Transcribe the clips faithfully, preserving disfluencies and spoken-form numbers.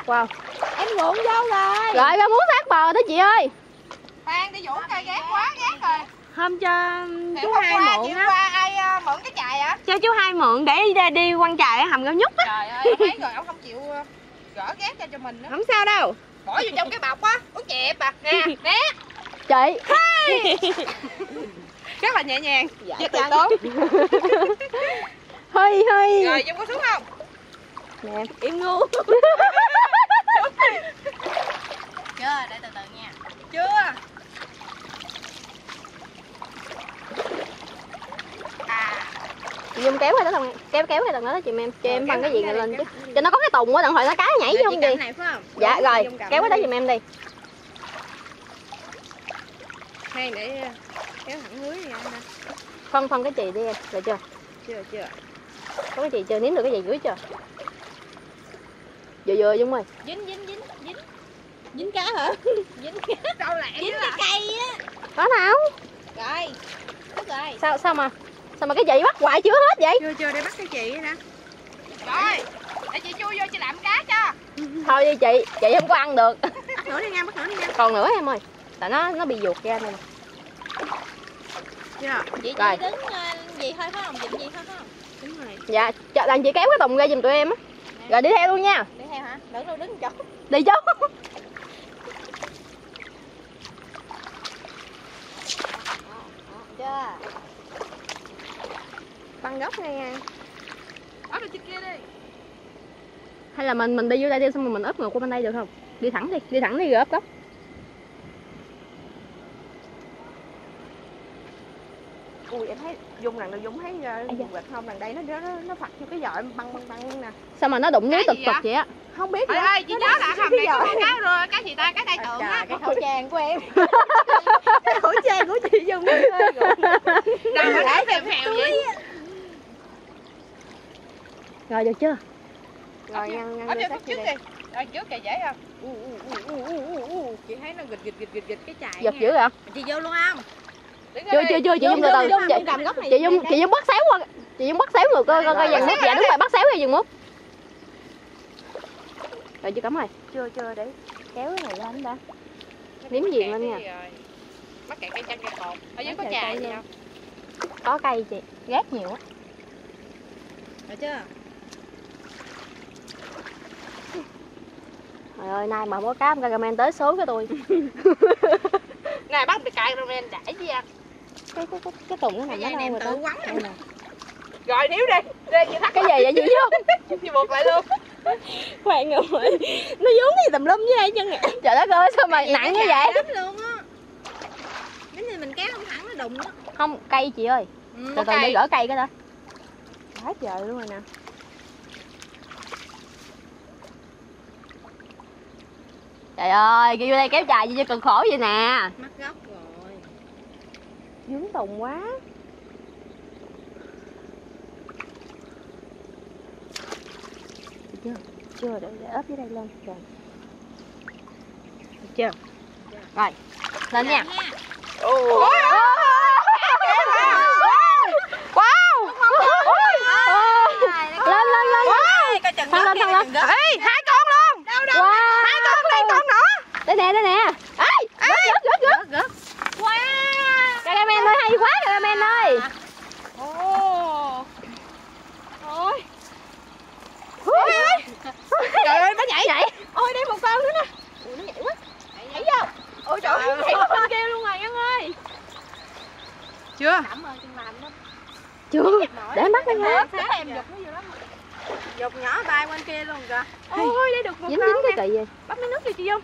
Wow. Em ruộng vô rồi. Rồi ra muốn sát bờ đó chị ơi. Khoan đi Vũ coi ghét quá ghét rồi. Hôm cho Thì chú hôm hai qua, mượn chiều á. qua ai uh, mượn cái chài hả? Cho chú hai mượn để đi, đi quăng chài ở hầm Gạo Nhúc á. Trời ơi, ông thấy rồi ông không chịu uh, gỡ ghét ra cho mình nữa. Không sao đâu. Bỏ vô trong cái bọc á, uống chẹp à. Nè, nè. Chị. Rất là nhẹ nhàng. Dạ, Và từ tốn. Hơi hơi. Rồi, Dung có xuống không? Nè. Em ngu. Chưa, để từ từ nha. Chưa. À. Chị Dung kéo hay đó thằng kéo kéo hay thằng đó chị em cho em bằng cái gì này lên chứ. Cho nó có cái tùng quá đặng hồi nó cá nhảy vô không gì. Này phải không? Dạ rồi, kéo cái đó giùm em đi. Hay để kéo thẳng lưới nha. Phân phân cái chì đi em, được chưa? Chưa chưa. Có cái chì chưa nếm được cái gì dưới chưa? Vừa vừa Dung ơi. Dính dính dính dính. Dính cá hả? Dính cá. Đâu lẹ Dính cái cây á. Có nào? Rồi. Hết rồi. Sao sao mà sao mà cái chị bắt hoài chưa hết vậy? Chưa chưa để bắt cái chị nè. Rồi, để chị chui vô chị làm cá cho. Thôi đi chị, chị không có ăn được. Bắt nữa đi nha, bắt nữa đi nha. Còn nữa em ơi. Tại nó nó bị ruột ra này. Chưa. Chị Rồi. chỉ đứng uh, gì thôi phải không? Dịnh gì thôi phải không? Đúng rồi. Dạ, cho đàn chị kéo cái tùng ra giùm tụi em á. Rồi đi theo luôn nha. Đi theo hả? Đừng đâu đứng chỗ. Đi chứ. Chưa. Băng gốc ngay nha. Ấp lên trên kia đi. Hay là mình mình đi vô đây đi xong rồi mình ấp ngược qua bên đây được không? Đi thẳng đi, đi thẳng đi rồi ấp gốc. Ui em thấy Dung lần đầu Dung thấy uh, quệt không, lần đây nó nó nó phật vô cái giỏi băng băng băng nè. Sao mà nó đụng núi Cái tụt gì tụt vậy? vậy á? Không biết Ơi gì ơi, chị nhớ là hầm này có con cá rồi, cá gì ta, cá tai tượng á. cái khẩu trang của em. Cái khẩu trang của chị Dung nó hơi gọn. Nào mà để phèo phèo vậy. Rồi được chưa? Rồi ngăn ngăn Ấp vô vô sát khúc chị trước đi. đi. Rồi trước kìa dễ không? U, u, u, u, u, u, u. Chị thấy nó gịch gịch gịch gịch gịch cái chài. Giật nha. dữ hả? Chị vô luôn không? Chưa chưa chưa chị Dung từ từ. Chị cầm góc này. chị Dung chị Dung bắt xéo qua. Chị Dung bắt xéo ngược coi coi coi dàn mút. Dạ đúng rồi, bắt xéo ra dàn mút. Rồi chưa cắm rồi. Chưa chưa để kéo cái này lên đã. Nếm gì lên nha. Mắc kẹt cây chanh cây cột. Ở dưới có Mắc kẹt chài cây gì luôn. không? Có cây chị, gác nhiều á. Được chưa? Trời ơi, nay mà có cá cameraman tới số cái tôi. Này bắt bị cài rồi đãi gì ăn. Cái cái cái, cái tùng nó nằm ở đâu rồi tự ta? quắn Đây nè. Rồi níu đi. Đi chị thắt Cái gì vậy chị Dung? chị buộc lại luôn. Khoan rồi. Nó vốn gì tùm lum với đây chân nè. Trời đất ơi, sao mà nặng như vậy? Lắm luôn á. Nếu như mình kéo không thẳng nó đụng á. Không, cây chị ơi. Ừ, Từ từ để gỡ cây cái đó. quá trời luôn rồi nè. Trời ơi, kêu vô đây kéo chài gì cho cực khổ vậy nè. Mắc gốc rồi. Dướng tùng quá. Được chưa? Chưa, để, để ốp dưới đây lên. Rồi. Được chưa? Rồi, lên nha. Ồ. Wow! Lên lên lên. Coi chừng Thăng lên thăng lên. Ê, hai con luôn. Đâu đâu. Wow! Hai con đây con nữa. Đây nè, đây nè. Ê, gớt gớt gớt gớt. Wow. Cameraman ơi, hay quá cameraman ơi. Ồ. Ôi. Ôi ơi. Trời ơi, nó nhảy. Nhảy. Ôi đây một con nữa nè. Ui, nó nhảy quá. Nhảy vô. Ôi trời ơi, nhảy qua bên kia luôn rồi Nhân ơi. Chưa? Cảm ơn chân làm đó. Chưa. Để em bắt lên nha. Sáng em giục nó vô lắm. Giục nhỏ bay bên kia luôn kìa. Ôi đây được một Dính con dính nè. cái kỳ gì? Bắt miếng nước cho chị Dung.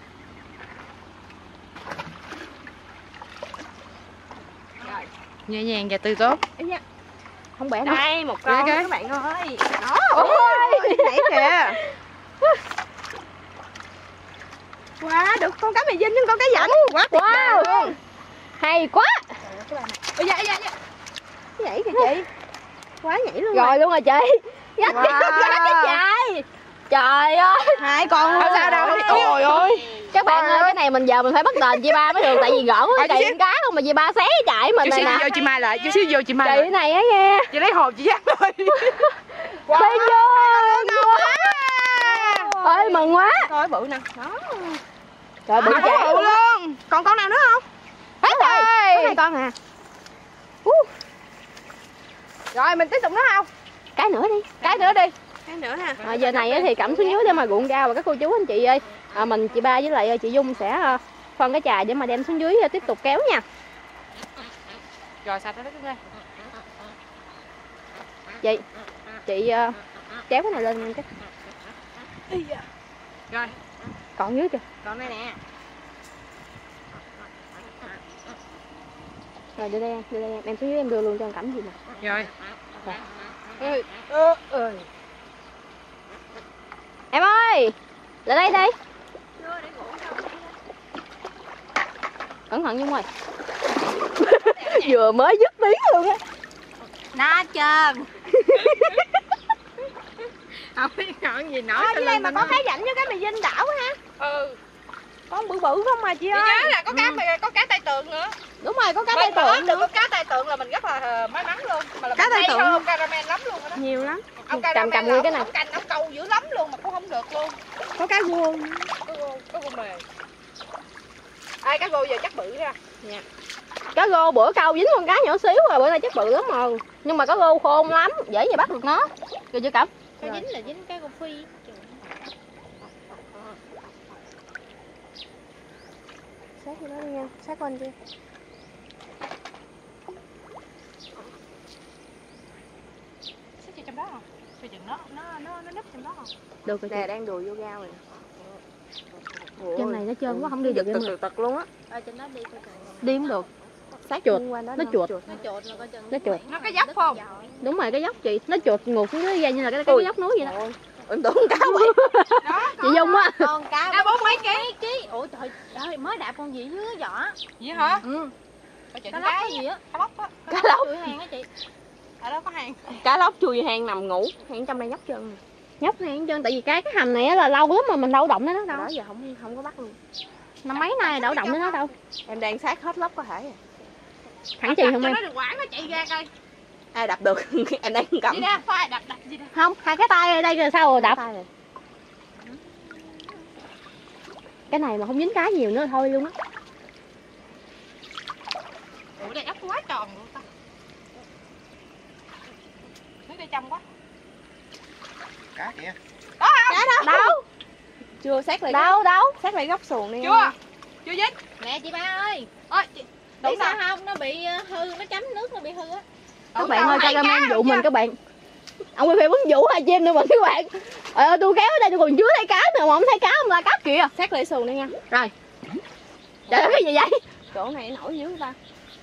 Nhẹ nhàng và từ tốn. Không bẻ đâu. Đây một con Kìa, kìa. các bạn ơi. Đó. Ôi, Nhảy kìa. Wow, được con cá mì dinh nhưng con cá dẫn. Quá tuyệt vời wow. luôn. Hay quá. Ôi dạ dạ dạ. Nhảy kìa chị. Quá nhảy luôn Rồi luôn rồi chị. Gắt Wow. gắt cái chài. Trời ơi. Hai con luôn. Không sao đâu. Ôi ơi. Các bạn ơi, cái này mình giờ mình phải bắt đền chị ba mới được. Tại vì gỡ Rồi, cái chị kỳ cá không mà chị ba xé chạy mình Chút này xíu nè. vô chị Mai lại, chút xíu vô chị Mai Chị lại. này á nghe. Chị lấy hồn chị dắt thôi. Wow. Thấy chưa? Ngon quá. ơi mừng quá. Coi bự nè. Đó. Trời bự À, chạy bự luôn. Còn con nào nữa không? hết rồi. Có hai con à. Uh. Rồi mình tiếp tục nữa không? Cái nữa đi. Cái nữa đi. Cái nữa nè. À, giờ này á thì Cẩm xuống dưới để mà ruộng rau và các cô chú anh chị ơi. À, mình chị Ba với lại chị Dung sẽ uh, phân cái chài để mà đem xuống dưới uh, tiếp tục kéo nha. Rồi sạch rồi đó Cưng ơi. Chị chị uh, kéo cái này lên nha. Rồi. Còn dưới kìa. Còn đây nè. Rồi đưa đây em, đưa đây em, em xuống dưới em đưa luôn cho con Cẩm gì nè. Rồi. Rồi. Ơi, ơ ơi. Em ơi, lại đây đây. Cẩn thận Dung ơi. Vừa mới dứt tiếng luôn á. Na trơn. Không biết nói gì nói. Ở dưới đây mà có cái rảnh với cái mì dinh đảo ha. Ừ. Con bự bự không mà chị Chị ơi. nhớ là có cá ừ. có cá tai tượng nữa. Đúng rồi, có cá Mình tai mà tượng được nữa. có cá tai tượng là mình rất là may mắn luôn. Mà là Cá tai tượng. ông caramel lắm luôn đó. Nhiều lắm. Ông Cầm caramel cầm nguyên cái này. ông canh ông câu dữ lắm luôn mà cũng không được luôn. Có cá guông. Có gô, có gô mề. Ai cá gô giờ chắc bự ra. Dạ. Cá rô bữa câu dính con cá nhỏ xíu rồi, bữa nay chắc bự lắm rồi. Nhưng mà cá rô khôn lắm, dễ gì bắt được nó. Rồi chưa Cẩm? Cái dính là dính cái con phi. Sát vô đó đi nha, sát qua anh kia. Xích vô trong đó không? Bây giờ nó nó nó nó núp trong đó không? Được rồi. Nè đang đùi vô gao rồi. Trên này nó trơn quá không đi được em Tật ơi. tật tật luôn á. Ở trên đó đi coi chừng. Đi không được. Sát chuột. qua đó Nó nè. chuột. Nó chuột là coi chừng. Nó chuột. Nó có dốc không? Đúng rồi, cái dốc chị, nó chuột ngược xuống dưới ra như là cái, cái, cái dốc núi vậy đó. Em tưởng cá vậy. Chị Dung á. Con cá Cá bốn mấy ký. ký. Ủa trời ơi, mới đạp con gì dưới vỏ. Vậy hả? Ừ. Coi chừng Cá cá lóc cái gì á. Cá lóc á. Cá lóc. Chui hàng á chị. Ở đó có hàng. Cá lóc chui hang nằm ngủ, hang trong đây nhóc chân. Nhóc này hết trơn, tại vì cái cái hầm này á là lâu lắm mà mình đâu động đến nó đâu. Đó giờ không không có bắt luôn. Năm mấy nay đâu động đến nó đâu. Em đang sát hết lóc có thể à. Thẳng chị không cho em? nó được quảng nó chạy ra coi. Ai đập được em đang cầm. Đi ra, phai đập đập gì đó. Không, hai cái tay ở đây rồi sao rồi đập. Tay rồi. Cái này mà không dính cá nhiều nữa thôi luôn á. Ủa đây ốc quá tròn luôn ta. Nước đây trong quá. Cá kìa. Có không? Cá đâu? Đâu? Chưa sát lại. Đâu đâu. Sát lại góc xuồng đi. Chưa. Chưa dính. Nè chị Ba ơi. Ôi, chị- Biết đúng sao sao? không? Nó bị ờ, hư, nó chấm nước nó bị hư á. Các bạn ơi, cameraman dụ mình các bạn. Ông quay phim muốn dụ hai chim nữa mà các bạn. Ờ, tôi kéo ở đây tôi còn chưa thấy cá nữa mà không thấy cá không la cá kìa. Sát lại xuồng đi nha. Rồi. Trời ơi cái gì vậy? Chỗ này nổi dữ ba.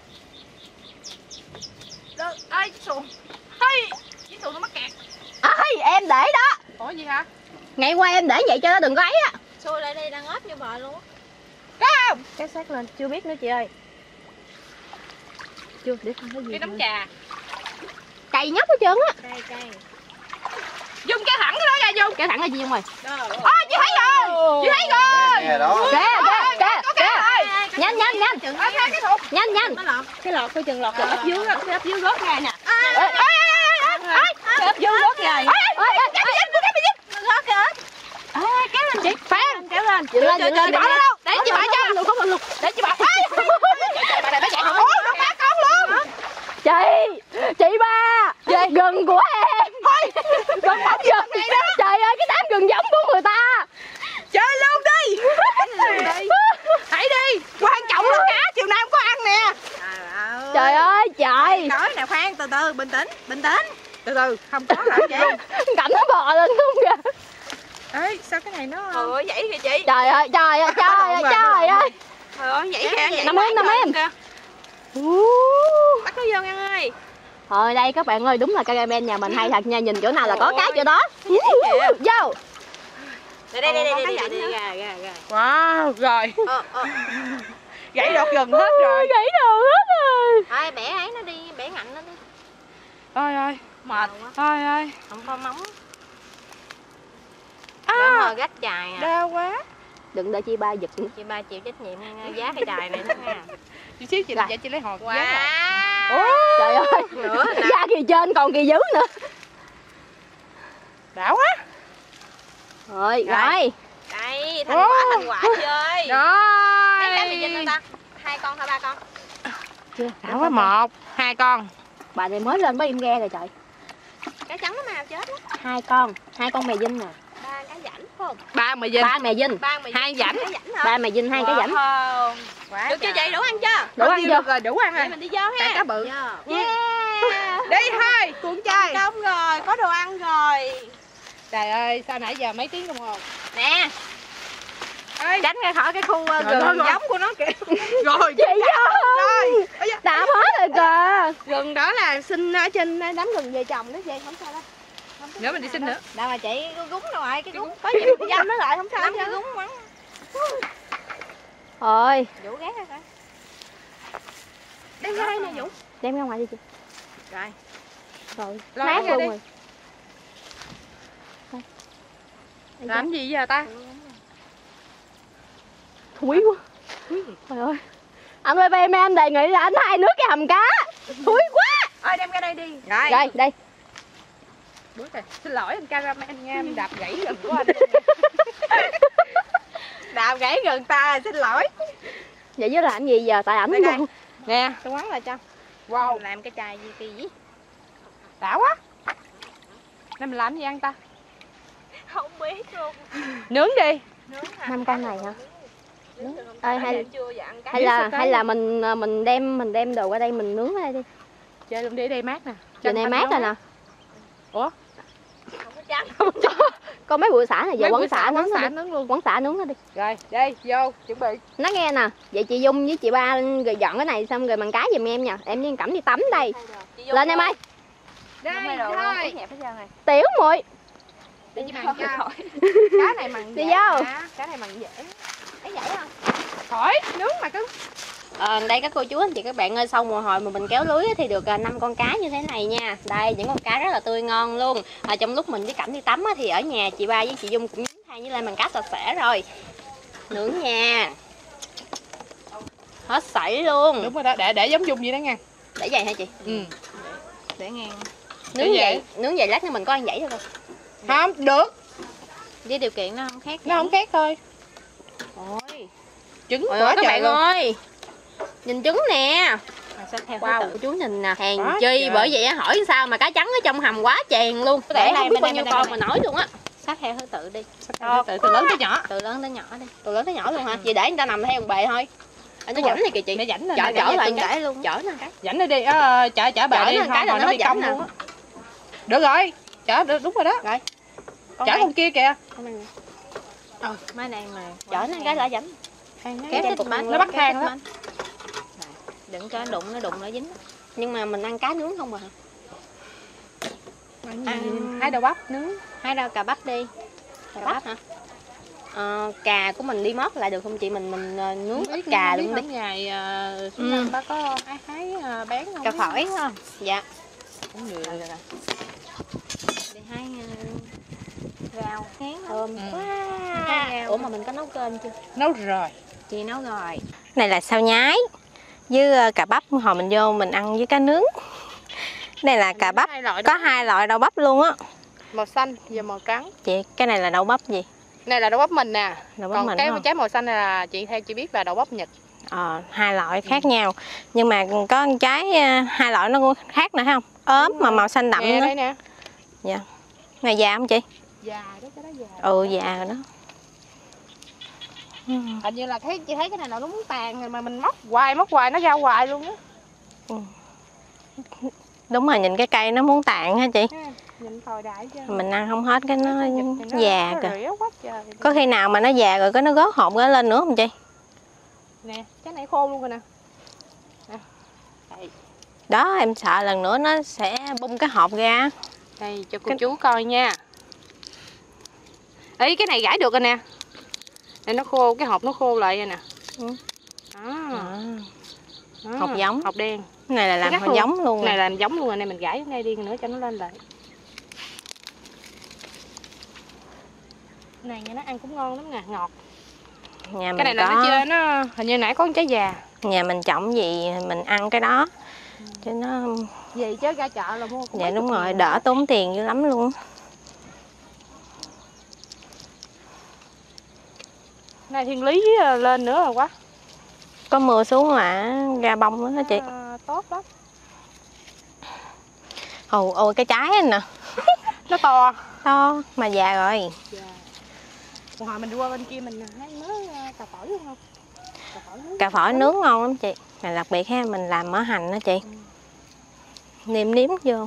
Được. Ơi, xuồng. Hey, cái xuồng nó mắc kẹt. Ai, em để đó. Ủa gì hả? Ngày qua em để vậy cho nó đừng có ấy á. Xui lại đây đang ốp như bò luôn á. Có không? Cái sát lên, chưa biết nữa chị ơi. Chưa, để coi cái gì. Cái đống trà. Cày nhóc hết trơn á. Cây cây. Dung cái thẳng cái đó ra Dung. Cái thẳng là gì không rồi? Ôi, chị thấy rồi. Chị thấy rồi. Nè đó. Kìa, kìa, kìa, Có cá rồi. kìa. Nhanh, nhanh, nhanh. Chừng Ôi, cái thục. Nhanh, nhanh. nó lọt. Cái lọt coi chừng lọt cái ấp dưới á, cái ấp dưới gót ra nè. Ê, ê, ê, ê, ê, ê. Cái ấp dưới gót ra. Ê, ê, ê, cái gì dính, cái gì dính. Nó gót kìa. Ê, kéo lên chị. Phan. Kéo lên. Chị lên, chị lên. Chị bỏ nó đâu? Để chị bỏ cho. Luôn, không luôn. Để chị bỏ. Ê. Bà này bà chạy. Ôi, nó phá con luôn. Chị, chị Ba. Gừng của em. Thôi. Gừng bóng gừng. Trời ơi, cái đám gừng giống của người ta. Chơi luôn đi. Hãy đi. Quan trọng là cá chiều nay không có ăn nè. Trời ơi, trời. Nói nè, khoan từ từ, bình tĩnh, bình tĩnh. Từ từ, không có hả chị? Cảnh nó bò lên luôn kìa. Ê, sao cái này nó... Trời ơi, vậy kìa chị. Trời ơi, trời ơi, trời ơi, trời ơi. Trời ơi, vậy kìa, vậy. Nằm em, nằm em. Bắt nó vô Ngân ơi. Thôi đây các bạn ơi, đúng là cameraman nhà mình hay thật nha, nhìn chỗ nào là có cá chỗ đó. Vô. Đây, đây, đây, đây, đây, đây, đây, gà, gà, gà. Wow, rồi. Ờ, ờ. Gãy đọt gần hết rồi. Gãy đầu hết rồi. Ai bẻ ấy nó đi, bẻ ngạnh nó đi. Ôi ơi, mệt. Ôi ơi. Không có móng. À, Để gách chài à. đau quá. Đừng để chị Ba giật. Chị Ba chịu trách nhiệm giá cái chài này đó nha. Chị xíu chị làm vậy chị lấy hột. Wow. Trời ơi, da kỳ trên còn kỳ dưới nữa. Đã quá. Rồi, rồi. Đây, thành quả thành quả chơi. Rồi. Mấy cái mì dinh không ta? Hai con hay ba con? Chưa. Đã có một, hai con. Bà này mới lên mới em ghe rồi trời. Cá trắng nó màu chết lắm. Hai con, hai con mè dinh nè. Ba cá rảnh phải không? Ba mì dinh. Ba mè dinh. Ba mì Hai rảnh. Cá rảnh hả? Ba mè dinh hai cái rảnh. Wow. Quá Được chưa chị? Đủ ăn chưa? Đủ ăn chưa? Được rồi, đủ ăn Vậy rồi. mình đi vô ha. Tại cá bự. Yeah. Đi thôi, cuốn chơi. Công rồi, có đồ ăn rồi. Trời ơi, sao nãy giờ mấy tiếng đồng hồ. Nè, Ê, tránh ra khỏi cái khu uh, rồi, rừng rồi, rồi. giống của nó kìa. Rồi, Chị ơi. rồi. Ôi da. Đã hết rồi kìa. Rừng đó là sinh ở trên đám rừng về trồng đó vậy, không sao đâu. Nữa mình đi xin nữa. Đâu mà chị, cái gúng đâu rồi, cái gúng. Có gì mình dăm nó lại không sao Lắm hết. cái gúng mắng. Rồi, Vũ ghét ra coi. Đem ra đây nè Vũ. đem ra ngoài đi chị. Rồi. Rồi, Lo nát ra luôn đi. rồi. Làm gì giờ ta? Thúi quá. Trời ơi. Anh ơi, em em đề nghị là anh hai nước cái hầm cá. Thúi quá. Ơi đem ra đây đi. Rồi. Rồi, đây. Bữa này, xin lỗi anh cameraman nha, em đạp gãy gần của anh. Đào gãy gần ta, xin lỗi. Vậy chứ làm gì giờ tại ảnh Đây, đây. luôn. Nè, Tôi quán lại cho. wow, Làm cái chai gì kỳ gì? đã quá. Nay mình làm gì ăn ta? Không biết luôn. Nướng đi. Nướng hả? Năm con này hả? Ê, hay Chưa dạ ăn cá. hay là hay là mình mình đem mình đem đồ qua đây mình nướng ở đây đi. Chơi luôn đi, đây mát nè. Giờ này mát rồi nè. Ủa? Không có trắng. Có mấy bụi xả này giờ Mấy quán bữa xả nướng quán nó xả đi. nướng luôn. Quán xả nướng nó đi. Rồi, đi, vô, chuẩn bị. Nó nghe nè, vậy chị Dung với chị Ba rồi dọn cái này xong rồi bằng cá giùm em nha. Em với Cẩm đi tắm đây. Lên em ơi. Đây, Đây rồi. thôi. Út nhẹp hết trơn rồi. Tiểu muội. Để chị mặn cho. Cá này mặn Đi dễ vô. mà. Cá này mặn dễ. Thấy vậy không? Khỏi, nướng mà cứ. Ờ, đây các cô chú anh chị các bạn ơi, sau một hồi mà mình kéo lưới á thì được à, năm con cá như thế này nha. Đây những con cá rất là tươi ngon luôn. À, trong lúc mình với Cẩm đi tắm á, thì ở nhà chị Ba với chị Dung cũng nhúng than với lên bằng cá sạch sẽ rồi. Nướng nha. Hết sảy luôn. Đúng rồi đó, để để giống Dung vậy đó nha. Để vậy hả chị? Ừ. Để ngang. Nướng Để vậy. vậy. Nướng vậy lát nữa mình có ăn vậy thôi. Không, được. Với điều kiện nó không khác. Nó không khác thôi. Ôi. Trứng Ôi quá ơi, các trời bạn luôn. ơi. Nhìn trứng nè. Xách theo Wow, thứ tự. chú nhìn nè, hàng Quá chi trời. bởi vậy á, hỏi sao mà cá trắng ở trong hầm quá chèn luôn. Để Để đây, không biết bên bao đây, nhiêu bên con đây, mà nổi luôn á. Xách theo thứ tự đi. Từ, từ, từ lớn tới nhỏ. Từ lớn tới nhỏ đi. Từ lớn tới nhỏ luôn hả? Vậy để người ta nằm theo bề thôi. Anh nó Đúng dẫn rồi. này kìa chị. Để rảnh lên. Chở để chở rảnh lại lên cái. cái. luôn. Chở nè cái. Rảnh đi đi, ờ, chở chở bà Chở đi, lên không cái là hồi nó nó bị rảnh cong nè. luôn á. Được rồi, chở được đúng rồi đó. Rồi. Chở con kia kìa. Ờ, mấy này mà. Chở lên cái là dẫn. Kéo trên cục cục bánh. nó bắt thang đó. Đừng cho nó đụng, nó đụng nó dính. Nhưng mà mình ăn cá nướng không à? Ăn hai đầu bắp nướng. Hai rau cà bắp đi. Cà bắp hả? Ờ, cà của mình đi mót lại được không chị? Mình mình ờ, nướng ít cà luôn đi. Ngày uh, Ừ. năm bác có hái hái uh, bán không? Cà phổi không? Dạ. Cũng được. Để hai Rau ngán lắm. thơm Ừ. quá. Ủa mà mình có nấu cơm chưa? Nấu rồi. Chị nấu rồi. Này là sao nhái với ờ, cà bắp hồi mình vô mình ăn với cá nướng. Đây là cà bắp, Hai loại có đó. hai loại đậu bắp luôn á. Màu xanh và màu trắng. Chị, cái này là đậu bắp gì? Này là đậu bắp mình nè. Đậu bắp Còn mình cái không? trái màu xanh này là chị theo chị biết là đậu bắp Nhật. Ờ, hai loại khác nhau. Nhưng mà có một trái ờ, hai loại nó cũng khác nữa không? Ốm mà màu xanh đậm Nè nữa. đây nè. Dạ. Này già không chị? Già đó, cái đó già. Ừ, già rồi đó. Ừ. Hình như là thấy chị thấy cái này nó muốn tàn rồi mà mình móc hoài móc hoài nó ra hoài luôn á. Đúng rồi, nhìn cái cây nó muốn tàn hả chị? Ha, nhìn tồi đại chứ. Mình ăn không hết cái nó Thịt thì nó- già nó kìa. rỉa quá trời. Có khi nào mà nó già rồi cái nó gót hột nó lên nữa không chị? Nè, cái này khô luôn rồi nè. Nè. Đây, Đó, em sợ lần nữa nó sẽ bung cái hộp ra. đây cho cô Cái- chú coi nha. Ý cái này gãi được rồi nè. Đây nó khô, cái hộp nó khô lại rồi nè. Ừ. Đó. À, Đó. hộp giống. Hộp đen. cái này là làm Cái hộp gắt giống luôn. Cái này Này làm giống luôn rồi, này mình gãi ngay đi nữa cho nó lên lại. Này nha, nó ăn cũng ngon lắm nè, ngọt. Nhà Cái mình này là có, nó chưa, nó hình như nãy có con trái già. nhà mình trồng gì mình ăn cái đó. Cho nó, Vậy chứ ra chợ là mua cũng dạ mấy đúng chục rồi, ngàn. đỡ tốn tiền dữ lắm luôn. Này Thiên Lý lên nữa rồi quá. Có mưa xuống là ra bông nữa hả chị? À, tốt lắm. Ồ, ồ cái trái này nè. Nó to. To mà già rồi. Dạ. Còn hồi mình đi qua bên kia mình hái mớ cà phổi luôn không? Cà phổi nướng. Cà phổi nướng ngon lắm chị. Mà đặc biệt ha, mình làm mỡ hành đó chị. Ừ. Nêm nếm vô.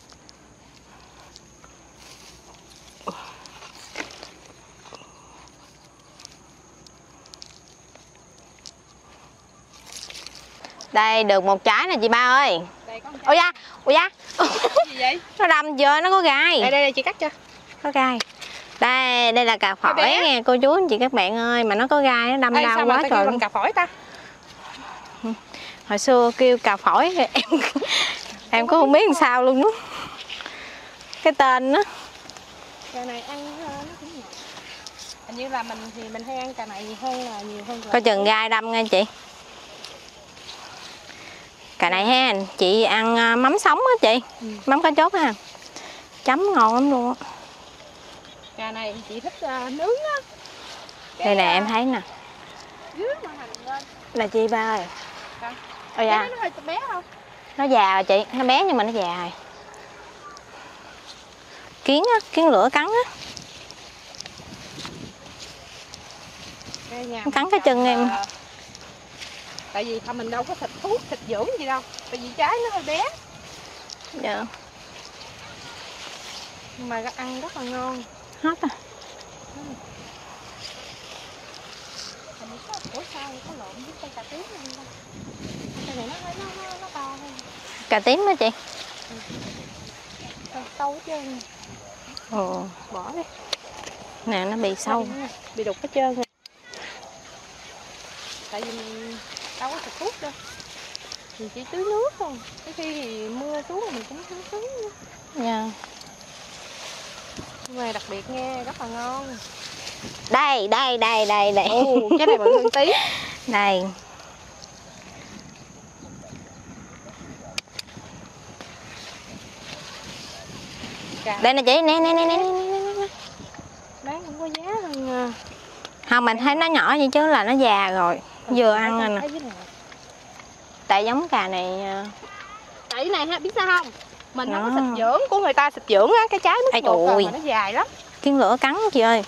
Đây được một trái nè chị Ba ơi. Ôi da, ôi da. Gì vậy? Nó đâm chưa, nó có gai. Đây đây đây chị cắt cho. Có gai. Đây, đây là cà phổi nghe cô chú anh chị các bạn ơi, mà nó có gai nó đâm Ê, đau sao quá mà ta trời. kêu bằng cà phổi ta? Hồi xưa kêu cà phổi em em cũng không biết làm sao luôn đó. Cái tên đó. Cà này ăn nó cũng ngọt. Hình như là mình thì mình hay ăn cà này nhiều hơn là nhiều hơn. Có chừng gai đâm nha chị. Cà này ha, chị ăn mắm sống á chị. Ừ. Mắm cá chốt ha. Chấm ngon lắm luôn á. Cà này chị thích uh, nướng á. Đây nè em thấy nè. Dưới mà hành lên. Là chị Ba ơi. Hả? Ôi da. Nó hơi bé không? Nó già rồi chị, nó bé nhưng mà nó già rồi. Kiến á, kiến lửa cắn á. Nó cắn cái chân em. À, tại vì thôi mình đâu có thịt thuốc, thịt dưỡng gì đâu. Tại vì trái nó hơi bé. Dạ. Nhưng mà ăn rất là ngon. Hết à. Ừ. Ủa sao có lộn với cây cà tím này không? Cây này nó, nó, nó, nó to hơn. Cà tím hả chị? Ừ. Sâu hết trơn. Ồ. Bỏ đi. Nè nó bị sâu. Bị đục hết trơn rồi. Tại vì mình đâu có xịt thuốc đâu. Mình chỉ tưới nước thôi. Cái khi thì mưa xuống thì mình cũng không tưới nữa. Dạ. Nhưng mà đặc biệt nghe rất là ngon. Đây, đây, đây, đây, đây. Ồ, cái này bự hơn tí. Đây. Cà. Đây nè chị, nè nè nè nè nè. Bán không có giá hơn. Không, mình thấy nó nhỏ vậy chứ là nó già rồi. Vừa ăn rồi nè. Tại giống cà này. Tại cái này ha, biết sao không? Mình Đó. không có xịt dưỡng của người ta xịt dưỡng á, cái trái mít một rồi mà nó dài lắm. Kiến lửa cắn chị ơi.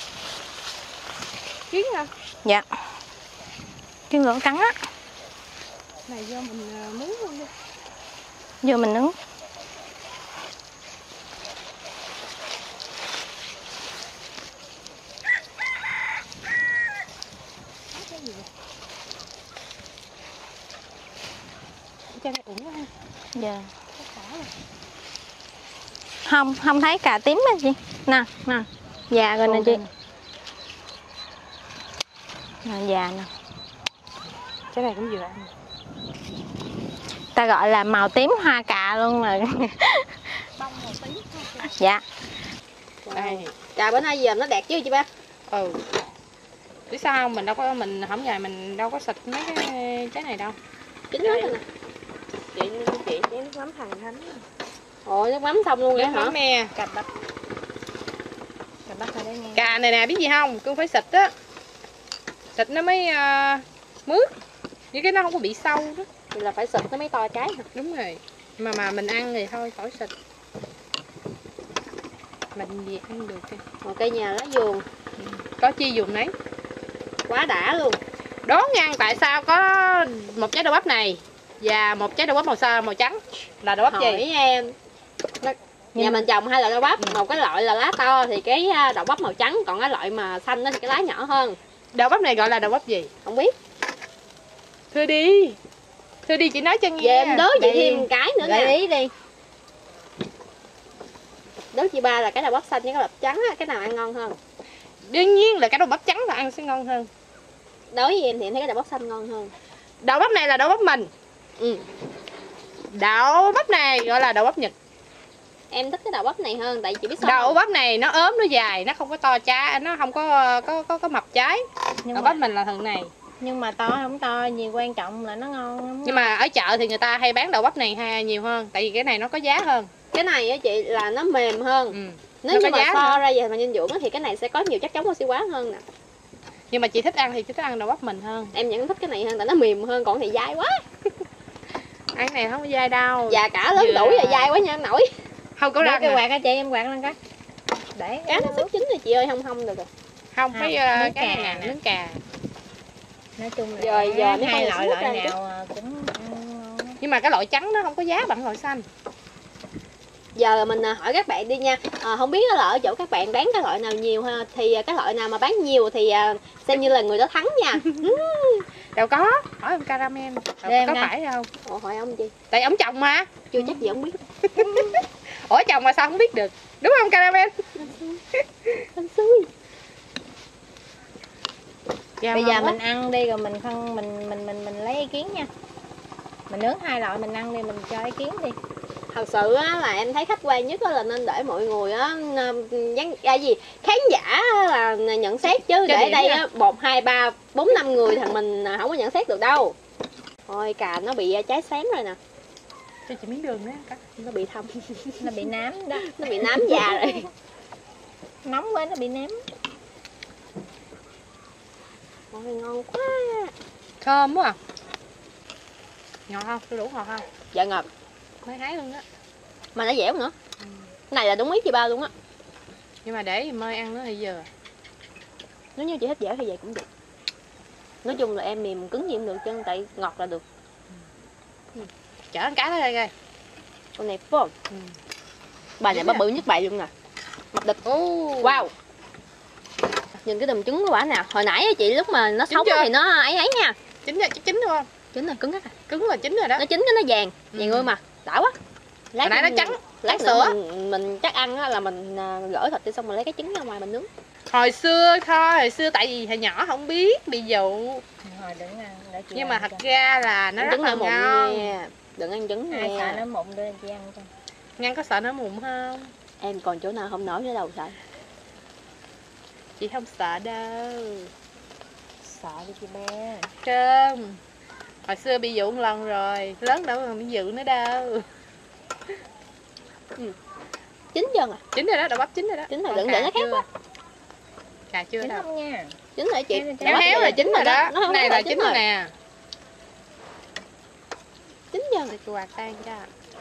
Kiến hả? Dạ. Kiến lửa cắn á. Này do mình nướng luôn đi. Vô mình nướng. Cho này ủng ha. Dạ. Không, không thấy cà tím á chị. Nè, nè. Già rồi nè chị. Nè, già nè. Cái này cũng vừa ăn. Ta gọi là màu tím hoa cà luôn mà. Bông màu tím. Dạ. Đây. Cà bữa nay giờ nó đẹp chứ chị Ba? Ừ. Biết sao không? Mình đâu có mình hổng ngày mình đâu có xịt mấy cái trái này đâu. Chính nó nè. Chị chị chị nước mắm Thần Thánh. Ồ, nước mắm xong luôn vậy hả? Mắm nè, cà bắp. Cà bắp này đây nghe. Cà này nè biết gì không? Cứ phải xịt á. Xịt nó mới uh, mướt. Như cái nó không có bị sâu đó. Thì là phải xịt nó mới to trái hả? Đúng rồi. Mà mà mình ăn thì thôi khỏi xịt. Mình gì ăn được kìa. Một cây nhà lá vườn. Ừ. Có chi dùng nấy. Quá đã luôn. Đón ngang tại sao có một trái đậu bắp này và một trái đậu bắp màu xanh màu trắng là đậu bắp Hỏi gì? em. Nó... Nhà mình trồng hai loại đậu bắp, ừ. Một cái loại là lá to thì cái đậu bắp màu trắng, còn cái loại mà xanh đó thì cái lá nhỏ hơn. Đậu bắp này gọi là đậu bắp gì? Không biết. Thưa đi. Thưa đi chị nói cho nghe. Về em đố chị thêm một cái nữa Gợi nè. ý đi. Đố chị Ba là cái đậu bắp xanh với cái đậu bắp trắng á, cái nào ăn ngon hơn? Đương nhiên là cái đậu bắp trắng là ăn sẽ ngon hơn. Đối với em thì em thấy cái đậu bắp xanh ngon hơn. Đậu bắp này là đậu bắp mình. Ừ. Đậu bắp này gọi là đậu bắp Nhật. Em thích cái đậu bắp này hơn tại chị biết sao Đậu không? bắp này nó ốm nó dài, nó không có to trái, nó không có có có, có mập trái. Nhưng Đậu mà, bắp mình là thường này. nhưng mà to không to, nhiều quan trọng là nó ngon lắm. Nhưng mà ở chợ thì người ta hay bán đậu bắp này hay nhiều hơn, tại vì cái này nó có giá hơn. Cái này á chị là nó mềm hơn. Ừ. Nếu Nó như có mà giá so hơn. ra về mà dinh dưỡng á thì cái này sẽ có nhiều chất chống oxy hóa hơn nè. Nhưng mà chị thích ăn thì chị thích ăn đậu bắp mình hơn. Em vẫn thích cái này hơn tại nó mềm hơn, còn cái này dai quá. Ăn cái này không có dai đâu. Già cả lớn Vừa- tuổi rồi dai quá nha, không nổi. Không có Để răng cái à. quạt á chị, em quạt lên cái. Để Cá nó sắp chín rồi chị ơi, không không được rồi. Không, Không, cái uh, nướng cái này cà nè, nè. nướng cà. nói chung là Rồi, giờ mấy hai con loại xúc loại ra nào à, cũng ăn ngon á. Nhưng mà cái loại trắng nó không có giá bằng loại xanh. Giờ mình à, hỏi các bạn đi nha. À, không biết là ở chỗ các bạn bán cái loại nào nhiều ha, thì à, cái loại nào mà bán nhiều thì à, xem như là người đó thắng nha. Đâu có, hỏi ông caramel. Đâu Để em có coi. phải đâu. Ồ, hỏi ông chị. Tại ông chồng mà. Chưa chắc gì ông biết. Ủa chồng mà sao không biết được? Đúng không caramel? Hên xui. Dạ, Bây giờ ngon quá. mình ăn đi rồi mình phân mình mình mình mình lấy ý kiến nha. Mình nướng hai loại mình ăn đi, mình cho ý kiến đi. Thật sự á, là em thấy khách quan nhất á, là nên để mọi người á, dán à, gì khán giả á, là nhận xét chứ để điểm đây nha. á một hai ba bốn năm người thằng mình không có nhận xét được đâu. Thôi cà nó bị cháy xém rồi nè, Cho chị miếng đường nữa. Cắt. nó bị thâm, Nó bị nám đó. nó bị nám già rồi. Nóng quá nó bị nám. Ôi ngon quá. Thơm quá à. Ngọt không? Tôi đủ ngọt không? Dạ ngọt, Mới hái luôn đó. mà nó dẻo nữa. Cái này là đúng ý chị ba luôn á. Nhưng mà để mơi ăn nó thì giờ. Nếu như chị thích dẻo thì vậy cũng được. Nói chung là em mềm cứng gì cũng được chứ, tại ngọt là được. Chở con cá tới đây coi. Con này phải không? Ừ. Bà này bà bự nhất bày luôn nè. Mập địch. Oh. Wow. Nhìn cái đùm trứng của quả nào. Hồi nãy á chị lúc mà nó Chín sống chưa? thì nó ấy ấy nha. Chín rồi, chín đúng không? Chín rồi, cứng ngắt à. Cứng là chín rồi đó. Nó chín cái nó vàng, vàng Ừ. ơi mà. Đã quá. Hồi nãy nó trắng, Lát trắng nữa sữa. mình, mình chắc ăn á, là mình à, gỡ thịt đi xong mình lấy cái trứng ra ngoài mình nướng. Hồi xưa thôi, hồi xưa tại vì hồi nhỏ không biết bị dụ. Hồi đừng ăn để chị Nhưng mà ăn thật cho. ra là nó Ăn rất trứng là nở mụn ngon. nha. Đừng ăn trứng Ai sợ nha. nó mụn đưa chị ăn cho. Ngăn có sợ nó mụn không? Em còn chỗ nào không nổi nữa đâu sợ. Chị không sợ đâu. Sợ đi chị bé. Trơn. Hồi xưa bị dụ một lần rồi, lớn đâu mà bị dụ nữa đâu. Chín chưa à? Chín rồi đó, đậu bắp chín rồi đó. Chín rồi, Còn đừng cà để nó khác chưa? quá. Cà chưa Chín đâu. không nha. Chín rồi chị. Héo Héo héo là chín rồi đó. Nó không Này héo là chín rồi rồi. nè. Chín chưa? Để quạt tan cho.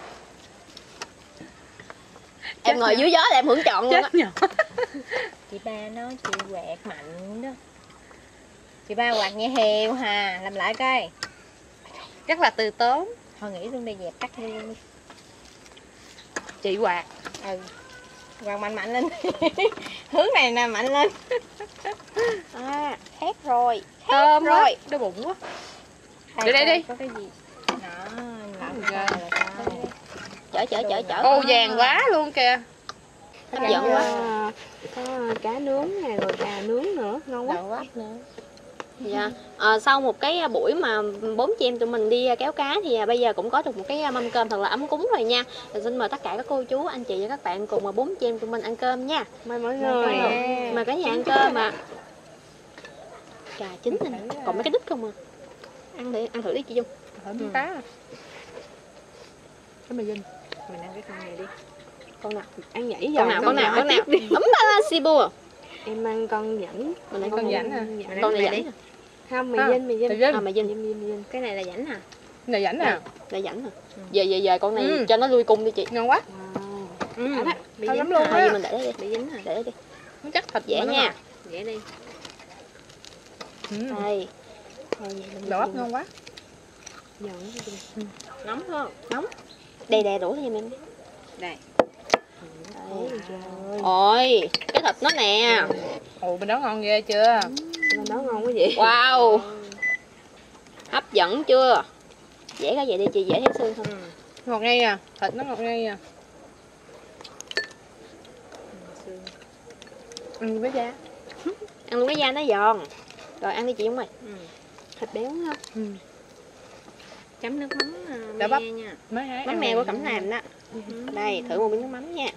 Em ngồi dưới gió là em hưởng trọn luôn á. Chết nhỏ. Chị ba nói chị quẹt mạnh đó. Chị ba quạt nhẹ hều hà. Làm lại coi. Rất là từ tốn. Thôi nghĩ luôn đi, dẹp cắt luôn đi. Chị quạt. Ừ. Quạt mạnh mạnh lên. Hướng này nè, mạnh lên. À, khét rồi. Thơm rồi. rồi. Đau bụng quá. Để đây đi. Có cái gì? Đó, làm Ôi coi giời. là sao. Chở chở chở chở. Ô vàng quá luôn kìa. Hấp dẫn quá. Có cá nướng này rồi cà nướng nữa, ngon quá. Đậu bắp nữa. Dạ. À, sau một cái buổi mà bốn chị em tụi mình đi kéo cá thì à, bây giờ cũng có được một cái mâm cơm thật là ấm cúng rồi nha. Thì xin mời tất cả các cô chú, anh chị và các bạn cùng mà bốn chị em tụi mình ăn cơm nha. Mời mọi Mời người. cả nhà, mời cả nhà ăn cơm mà. Cà chín này nè, còn mấy cái đít không à. Ăn đi, ăn thử đi chị Dung. Thơm miếng cá. Cái mì dinh. Mình ăn cái con này đi. Con nào? Ăn nhảy giờ. Con nào? Con nào? Con nào? Ấm ba Sibu. Em ăn con nhẫn. Mình ăn Con con rảnh à? Nhẫn. Con này rảnh. Không, mì À, dinh, mì mì dinh. dinh. À mà dinh. Dinh, dinh, dinh. Cái này là rảnh hả? Này rảnh nè. Là rảnh hả? Giờ giờ giờ con này Ừ. cho nó lui cung đi chị. Ngon quá. Wow. Ừ. Đã đó. Bị Thơm dính lắm luôn Thôi á. vậy mình để đó đi. Bị dính hả? Để đó đi. Không chắc thịt Dễ mà nó nha. ngọt. Dễ đi. Ừ. Đây. Thôi vậy mình Đậu bắp ngon quá. Giòn quá. Nóng không? Nóng. Đè đè đủ cho em. Đây. Ôi trời. Ôi, cái thịt nó nè. Ồ bên đó ngon ghê chưa? Mà nó ngon quá vậy. Wow. Hấp dẫn chưa? Dễ cái vậy đi chị, dễ thấy xương không? Ngọt ngay à, thịt nó ngọt ngay à. Ừ, với da. Ăn luôn cái da nó giòn. Rồi ăn đi chị Dung ơi. Thịt béo không? Ừ. Chấm nước mắm à, Đậu bắp. me nha. Mới hái. Mắm ăn me này. của Cẩm Làm đó. Đây, thử một miếng nước mắm nha.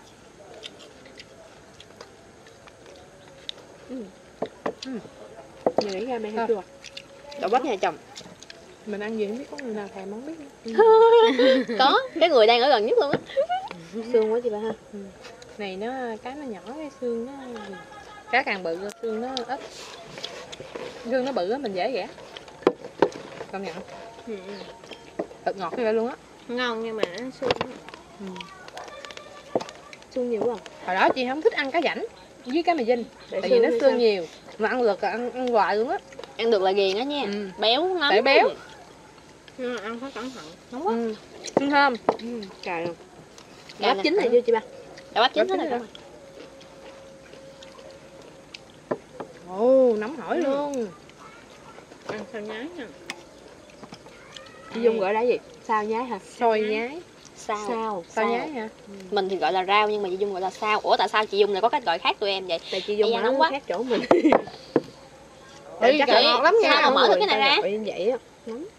Giờ nghĩ ra mẹ À. hết chưa? Đậu bắp nhà chồng. Mình ăn gì không biết, có người nào thèm không biết. Có, cái người đang ở gần nhất luôn á. Xương quá chị ba ha. Này nó cá nó nhỏ, cái xương nó cá càng bự xương nó ít. Gương nó bự á, mình dễ ghẻ. Công nhận. Ừ. Thật ngọt như vậy luôn á. Ngon nhưng mà nó xương. Ừ. Xương nhiều không? Hồi đó chị không thích ăn cá rảnh với cá mì dinh. Để Tại vì nó hay xương sao? nhiều. Mà ăn được là ăn, ăn hoài luôn á. Ăn được là ghiền á nha. Ừ. Béo lắm. Tại béo. Nhưng mà ăn phải cẩn thận. Nóng quá. Ừ. Ăn thơm. Ừ, trời ơi. Đây Đã nè. chín này chưa chị ba? Đã bắt chín Bắp hết chín rồi. rồi. Ồ, nóng hổi luôn. Ăn sao nhái nha. Chị Dung gọi là gì? Sao nhái hả? Xôi nhái. Sao? Sao? Sao nhái hả? Mình thì gọi là rau nhưng mà chị Dung gọi là sao. Ủa tại sao chị Dung lại có cách gọi khác tụi em vậy? Tại chị Dung Ây da, nói nóng quá. khác chỗ mình. Ê, chắc chị, là ngọt lắm nha. sao mà mở được cái này Người ta ra? gọi như vậy á.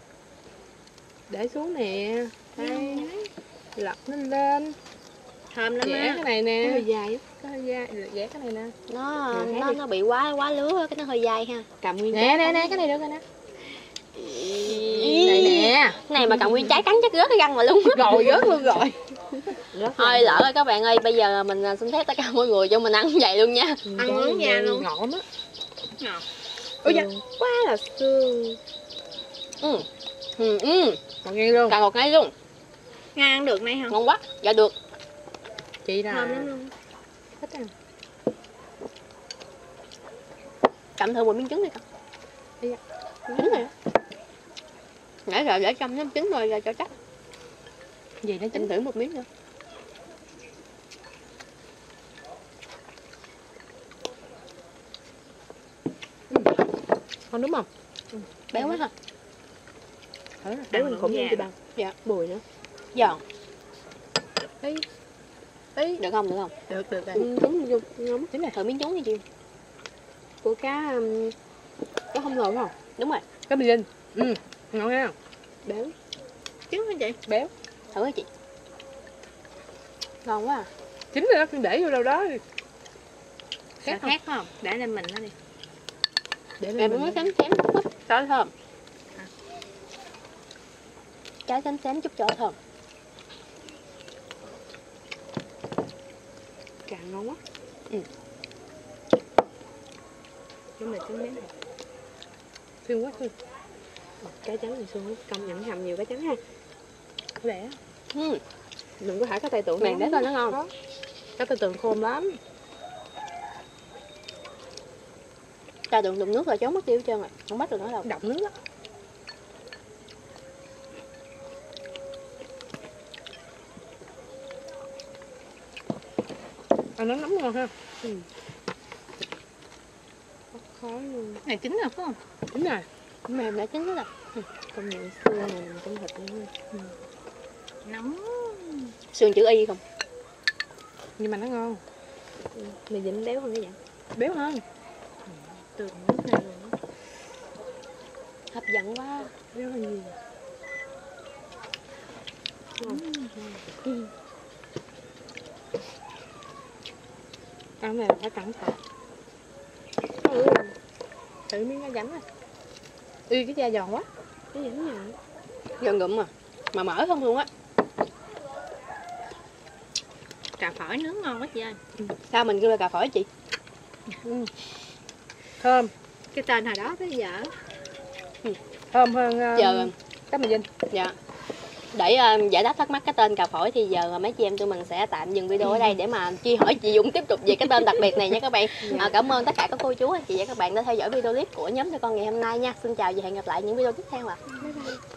để xuống nè. Đây. Lật nó lên. Thơm lắm Vẽ á. cái này nè. Nó hơi dài á. Có hơi dai. Vẽ cái này nè. Nó Rồi, thấy nó đi. nó bị quá quá lứa cái nó hơi dai ha. Cầm nguyên Nè trái nè đó. nè, cái này được rồi nè. Ý. Này nè. Cái này mà cầm nguyên trái cắn chắc rớt cái răng mà luôn. Rồi rớt luôn rồi. Rất Thôi là- lỡ rồi các bạn ơi, bây giờ mình xin phép tất cả mọi người cho mình ăn vậy luôn nha. Ừ, ăn trái nướng da này luôn. Ngọt lắm á. Ngọt. Ôi da. Xương. Quá là xương. Ừ. Ừ, ừ. Ngọt ngay luôn. Càng ngọt ngay luôn. Nga ăn được này không? Ngon quá. Dạ được. Chị là Thơm lắm luôn. thích ăn. Cầm thử một miếng trứng đi con. Ây da. Trứng này. Nãy giờ để trong nó trứng rồi giờ cho chắc. Gì nó Em chín. thử một miếng nữa. Con đúng không? Béo quá ha. Thử nè. Để mình khủng luôn chị ba. Dạ. Bùi nữa. Giòn. Ý. Ý. Được không? Được không? Được được rồi. Ừ, đúng Dung. Ngon. Chín nè. Thử miếng trứng đi chị. Của cá um, cá không lộn không? Đúng rồi. Cái mì dinh. Ừ. Ngon ha. Béo. Trứng hả chị? Béo. Thử hả chị? Ngon quá à. Chín rồi đó, để vô đâu đó. Khác không? Khác không? Để lên mình nó đi. Để lên Em mình muốn đó. xém xém chút á, cho thơm. Trái xém xém chút cho thơm. Càng ngon quá. Ừ. Đúng là trứng miếng này. Thương quá thương. Cá trắng này xương công nhận hầm nhiều cá trắng ha. Lẽ. Ừ. Đừng có thả cái tay tượng Mèn để coi nó ngon. Cá tư tường khôn lắm. Ra đụng đụng nước là chóng mất tiêu hết trơn rồi. Không bắt được nữa đâu. Đọng nước á. Ăn nó nóng ngon ha. Ừ. Khó luôn. Này chín rồi phải không? Đúng rồi. Mềm đã chín hết rồi. Công nhận xương này nằm trong thịt luôn. Ừ. Nóng. Xương chữ Y không? Nhưng mà nó ngon. Ừ. Mì dính béo hơn cái vậy. Béo hơn. Từ nước này luôn á. Hấp dẫn quá. Béo hơn nhiều. Ừ. Ăn này là phải cẩn thận. Ừ. Thử miếng cá rắn này. Ui cái da giòn quá. Cái gì nhờ? Giòn gụm mà. Mà mỡ không luôn á. Cà phở nướng ngon quá chị ơi. Sao mình kêu là cà phở chị? Ừ. Thơm. Cái tên hồi đó tới giờ. Thơm hơn uh, Giờ cá mì dinh. dạ. Để uh, giải đáp thắc mắc cái tên cà phổi thì giờ mấy chị em tụi mình sẽ tạm dừng video ở đây để mà chi hỏi chị Dũng tiếp tục về cái tên đặc biệt này nha các bạn. À, cảm ơn tất cả các cô chú anh chị và các bạn đã theo dõi video clip của nhóm Cho Con ngày hôm nay nha. Xin chào và hẹn gặp lại những video tiếp theo ạ. À.